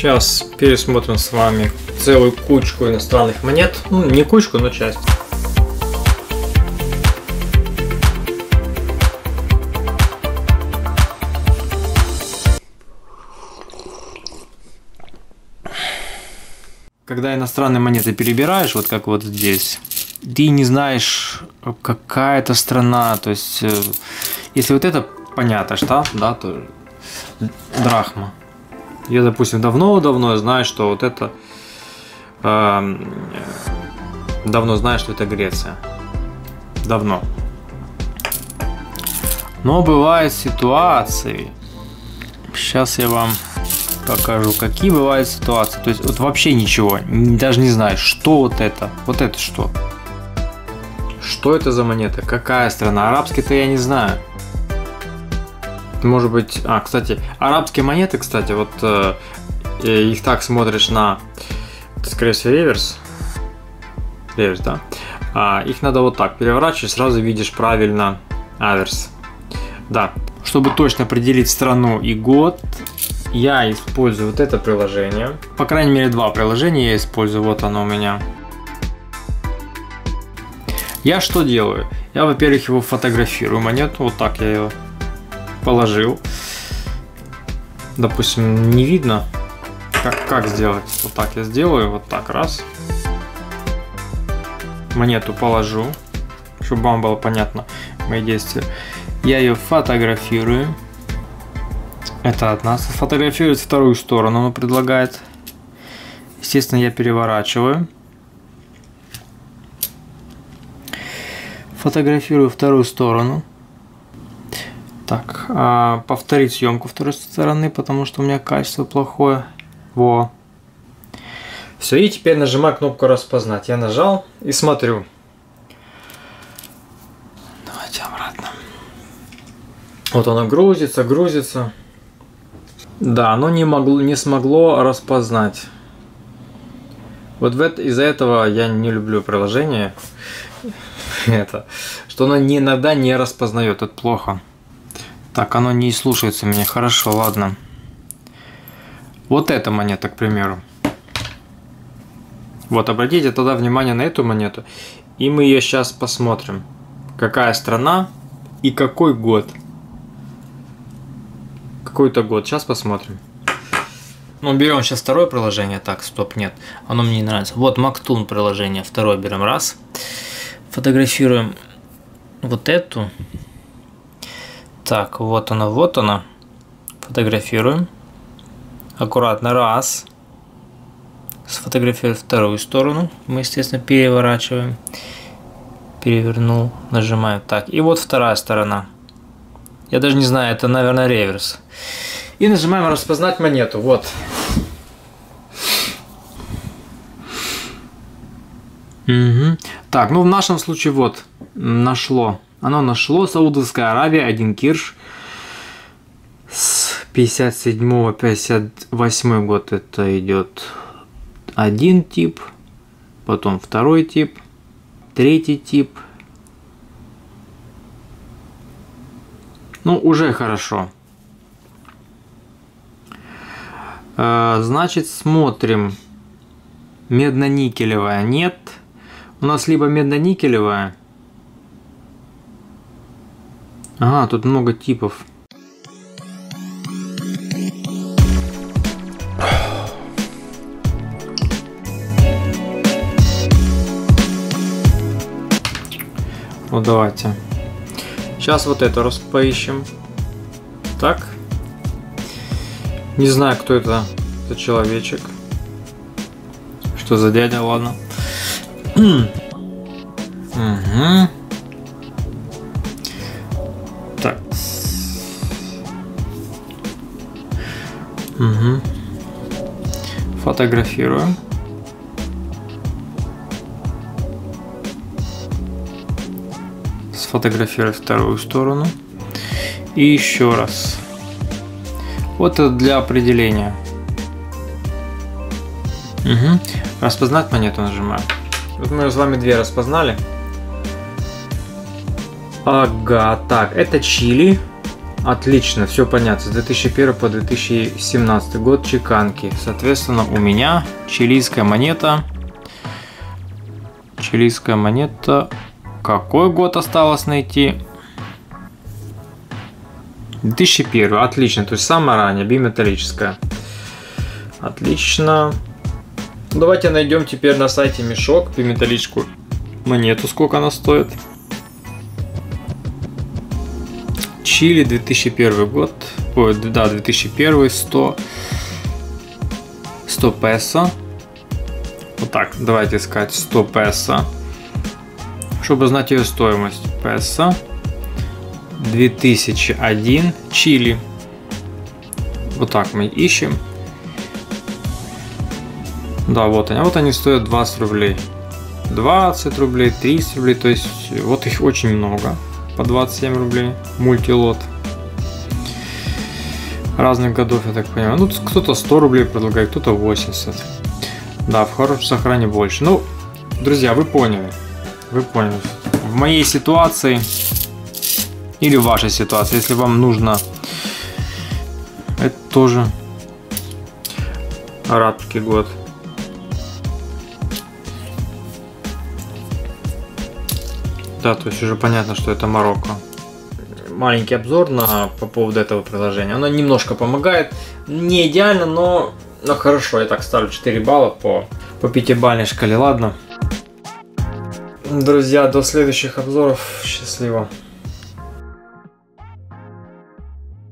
Сейчас пересмотрим с вами целую кучку иностранных монет. Ну, не кучку, но часть. Когда иностранные монеты перебираешь, вот как вот здесь, ты не знаешь, какая это страна. То есть, если вот это понятно, что, да, то драхма. Я, допустим, давно знаю, что вот это... давно знаю, что это Греция. Давно. Но бывают ситуации... Сейчас я вам покажу, какие бывают ситуации. То есть, вот вообще ничего. Даже не знаешь, что вот это. Вот это что? Что это за монета? Какая страна? Арабский-то я не знаю. Может быть... кстати, арабские монеты, кстати, вот их так смотришь на... Это, скорее всего, реверс. Реверс, да? Их надо вот так переворачивать, сразу видишь правильно аверс. Да. Чтобы точно определить страну и год, я использую вот это приложение. По крайней мере, два приложения я использую. Вот оно у меня. Я что делаю? Я, во-первых, его фотографирую, монету. Вот так я ее положил. Допустим, не видно. Как сделать? Вот так я сделаю. Вот так, раз. Монету положу, чтобы вам было понятно мои действия. Я ее фотографирую. Это одна. Сфотографировать вторую сторону он предлагает. Естественно, я переворачиваю. Фотографирую вторую сторону. Так, повторить съемку второй стороны, потому что у меня качество плохое. Во. Все, и теперь нажимаю кнопку распознать. Я нажал и смотрю. Давайте обратно. Вот оно грузится. Да, оно не смогло распознать. Вот из-за этого я не люблю приложение. Это, что оно иногда не распознает. Это плохо. Так, оно не слушается меня. Хорошо, ладно. Вот эта монета, к примеру. Вот, обратите тогда внимание на эту монету. И мы ее сейчас посмотрим. Какая страна и какой год. Какой-то год. Сейчас посмотрим. Ну, берем сейчас второе приложение. Так, стоп, нет. Оно мне не нравится. Вот Мактун приложение. Второе берем. Раз. Фотографируем вот эту. Так, вот она. Фотографируем. Аккуратно. Раз. Сфотографировать вторую сторону. Мы, естественно, переворачиваем. Перевернул. Нажимаем. Так. И вот вторая сторона. Я даже не знаю, это, наверное, реверс. И нажимаем распознать монету. Вот. Угу. Так, ну в нашем случае вот. Нашло. Оно нашло. Саудовская Аравия. 1 кирш. С 57-58 год это идет один тип. Потом второй тип. Третий тип. Ну, уже хорошо. Значит, смотрим. Медно-никелевая нет. У нас либо медно-никелевая. Ага, тут много типов. Вот давайте. Сейчас вот это поищем. Так. Не знаю, кто это. Это человечек. Что за дядя, ладно. Угу. Так. Угу. Фотографируем. Сфотографировать вторую сторону. И еще раз. Вот это для определения. Угу. Распознать монету нажимаем. Вот мы с вами две распознали. Ага, так, это Чили. Отлично, все понятно. С 2001 по 2017 год чеканки. Соответственно, у меня чилийская монета. Чилийская монета. Какой год осталось найти? 2001. Отлично, то есть самая ранняя, биметаллическая. Отлично. Давайте найдем теперь на сайте мешок биметаллическую монету, сколько она стоит. Чили, 2001 год. Ой, да, 2001, 100 песо. Вот так, давайте искать 100 песо. Чтобы знать ее стоимость. Песо. 2001 Чили. Вот так мы ищем. Да, вот они. Вот они стоят 20 рублей. 20 рублей, 30 рублей. То есть вот их очень много. По 27 рублей. Мультилот. Разных годов, я так понимаю. Ну, кто-то 100 рублей предлагает, кто-то 80. Да, в хорошем сохране больше. Ну, друзья, вы поняли. Вы поняли. В моей ситуации или в вашей ситуации, если вам нужно, это тоже арабский год. Да, то есть уже понятно, что это Марокко. Маленький обзор по поводу этого приложения. Оно немножко помогает. Не идеально, но хорошо. Я так ставлю 4 балла по 5-бальной шкале. Ладно. Друзья, до следующих обзоров. Счастливо.